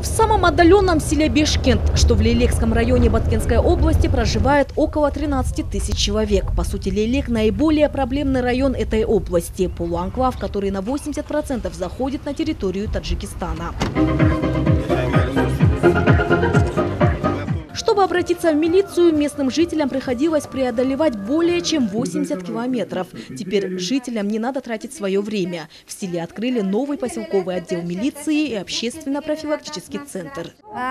В самом отдаленном селе Бешкент, что в Лейлекском районе Баткенской области, проживает около 13 тысяч человек. По сути, Лейлек – наиболее проблемный район этой области. Полуанклав, который на 80% заходит на территорию Таджикистана. Чтобы обратиться в милицию, местным жителям приходилось преодолевать более чем 80 километров. Теперь жителям не надо тратить свое время. В селе открыли новый поселковый отдел милиции и общественно-профилактический центр.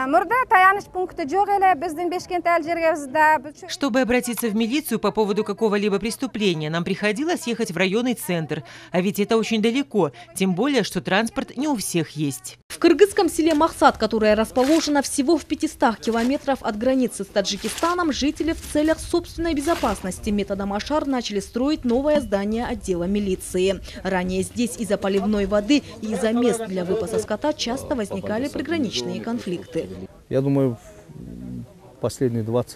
Чтобы обратиться в милицию по поводу какого-либо преступления, нам приходилось ехать в районный центр. А ведь это очень далеко, тем более, что транспорт не у всех есть. В кыргызском селе Махсат, которое расположено всего в 500 километров от границы с Таджикистаном, жители в целях собственной безопасности методом Ашар начали строить новое здание отдела милиции. Ранее здесь из-за поливной воды и из-за мест для выпаса скота часто возникали приграничные конфликты. Я думаю, последние 20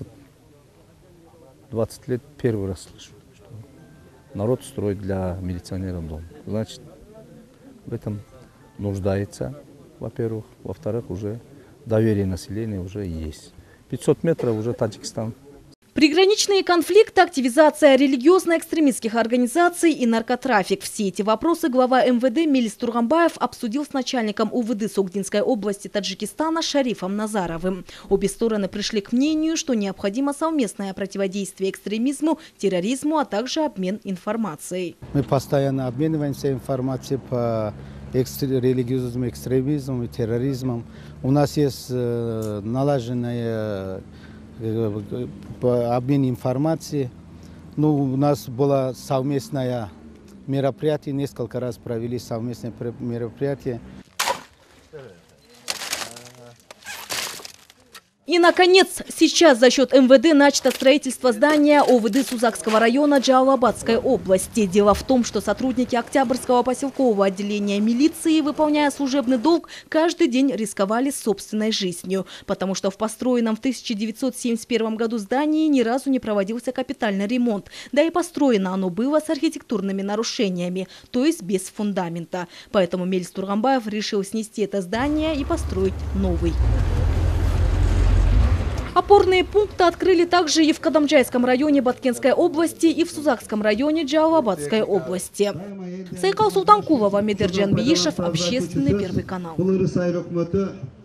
лет первый раз слышу, что народ строит для милиционеров дом. Значит, в этом нуждается, во-первых. Во-вторых, уже доверие населения уже есть. 500 метров уже Таджикистан. Приграничные конфликты, активизация религиозно-экстремистских организаций и наркотрафик. Все эти вопросы глава МВД Мелис Тургамбаев обсудил с начальником УВД Согдинской области Таджикистана Шарифом Назаровым. Обе стороны пришли к мнению, что необходимо совместное противодействие экстремизму, терроризму, а также обмен информацией. Мы постоянно обмениваемся информацией по религиозному экстремизму и терроризму. У нас есть налаженная обмен информацией. У нас было совместное мероприятие, несколько раз провели совместное мероприятие. И, наконец, сейчас за счет МВД начато строительство здания ОВД Сузакского района Джалалабадской области. Дело в том, что сотрудники Октябрьского поселкового отделения милиции, выполняя служебный долг, каждый день рисковали собственной жизнью. Потому что в построенном в 1971 году здании ни разу не проводился капитальный ремонт. Да и построено оно было с архитектурными нарушениями, то есть без фундамента. Поэтому Мелис Тургамбаев решил снести это здание и построить новый. Опорные пункты открыли также и в Кадамджайском районе Баткенской области, и в Сузакском районе Джалалабадской области. Сайкал Султанкулова, Медерджан Биишев, Общественный Первый канал.